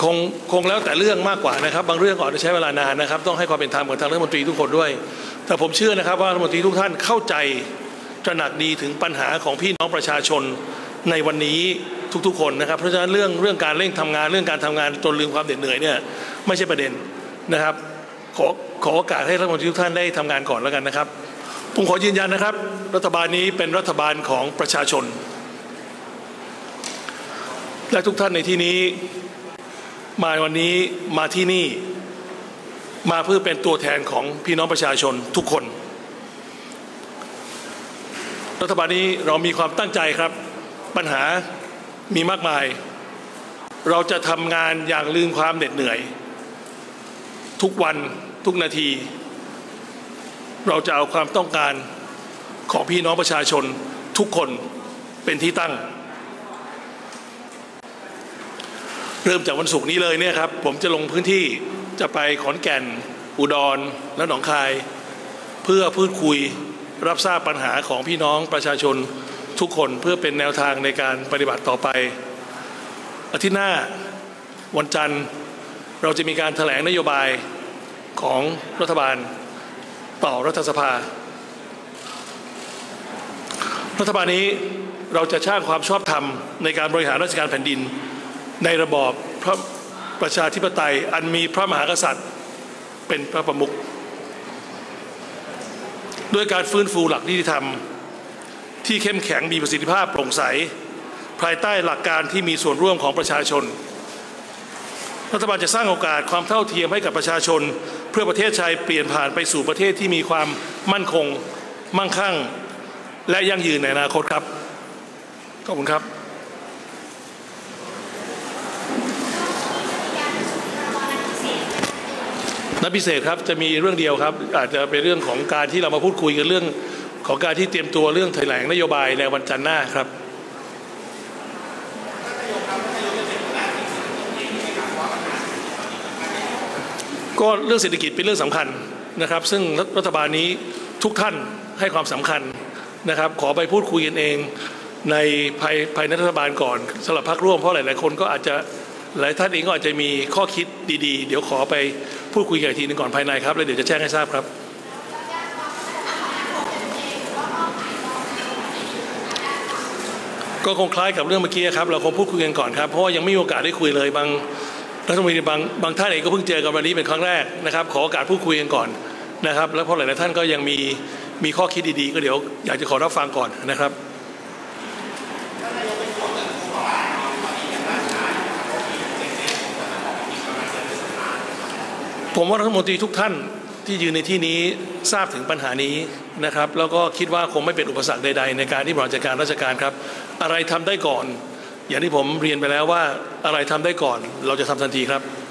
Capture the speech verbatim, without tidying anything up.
คงคงแล้วแต่เรื่องมากกว่านะครับบางเรื่องอาจจะใช้เวลานานนะครับต้องให้ความเป็นธรรมกับทางรัฐมนตรีทุกคนด้วยแต่ผมเชื่อนะครับว่ารัฐมนตรีทุกท่านเข้าใจตระหนักดีถึงปัญหาของพี่น้องประชาชนในวันนี้ทุกๆคนนะครับเพราะฉะนั้นเรื่องเรื่องการเร่งทำงานเรื่องการทำงานจนลืมความเหน็ดเหนื่อยเนี่ยไม่ใช่ประเด็นนะครับขอขอโอกาสให้รัฐมนตรีทุกท่านได้ทำงานก่อนแล้วกันนะครับผมขอยืนยันนะครับรัฐบาลนี้เป็นรัฐบาลของประชาชนและทุกท่านในที่นี้มาวันนี้มาที่นี่มาเพื่อเป็นตัวแทนของพี่น้องประชาชนทุกคนรัฐบาลนี้เรามีความตั้งใจครับปัญหามีมากมายเราจะทำงานอย่างลืมความเหน็ดเหนื่อยทุกวันทุกนาทีเราจะเอาความต้องการของพี่น้องประชาชนทุกคนเป็นที่ตั้งเริ่มจากวันศุกร์นี้เลยเนี่ยครับผมจะลงพื้นที่จะไปขอนแก่นอุดรและหนองคายเพื่อพูดคุยรับทราบปัญหาของพี่น้องประชาชนทุกคนเพื่อเป็นแนวทางในการปฏิบัติต่อไปอาทิตย์หน้าวันจันทร์เราจะมีการแถลงนโยบายของรัฐบาลต่อรัฐสภารัฐบาลนี้เราจะสร้างความชอบธรรมในการบริหารราชการแผ่นดินในระบอบพระประชาธิปไตยอันมีพระมหากษัตริย์เป็นพระประมุขด้วยการฟื้นฟูหลักนิติธรรมที่เข้มแข็งมีประสิทธิภาพโปร่งใสภายใต้หลักการที่มีส่วนร่วมของประชาชนรัฐบาลจะสร้างโอกาสความเท่าเทียมให้กับประชาชนเพื่อประเทศไทยเปลี่ยนผ่านไปสู่ประเทศที่มีความมั่นคงมั่งคั่งและยั่งยืนในอนาคตครับขอบคุณครับนัดพิเศษครับจะมีเรื่องเดียวครับอาจจะเป็นเรื่องของการที่เรามาพูดคุยกันเรื่องของการที่เตรียมตัวเรื่องแถลงนโยบายในวันจันทร์หน้าครับก็เรื่องเศรษฐกิจเป็นเรื่องสำคัญนะครับซึ่งรัฐบาลนี้ทุกท่านให้ความสำคัญนะครับขอไปพูดคุยกันเองในภายภายในรัฐบาลก่อนสำหรับพรรคร่วมเพราะหลายๆคนก็อาจจะหลายท่านเองก็อาจจะมีข้อคิดดีๆเดี๋ยวขอไปพูดคุยกันอีกทีนึงก่อนภายในครับแล้วเดี๋ยวจะแจ้งให้ทราบครับก็คงคล้ายกับเรื่องเมื่อกี้ครับเราคงพูดคุยกันก่อนครับเพราะว่ายังไม่มีโอกาสได้คุยเลยบางรัฐมนตรีบางบางท่านเองก็เพิ่งเจอกันวันนี้เป็นครั้งแรกนะครับขอโอกาสพูดคุยกันก่อนนะครับแล้วเพราะหลายๆท่านก็ยังมีมีข้อคิดดีๆก็เดี๋ยวอยากจะขอรับฟังก่อนนะครับผมว่ารัฐมนตรีทุกท่านที่ยืนในที่นี้ทราบถึงปัญหานี้นะครับแล้วก็คิดว่าคงไม่เป็นอุปสรรคใดๆในการที่บริหารจัดการราชการครับอะไรทำได้ก่อนอย่างที่ผมเรียนไปแล้วว่าอะไรทำได้ก่อนเราจะทำทันทีครับ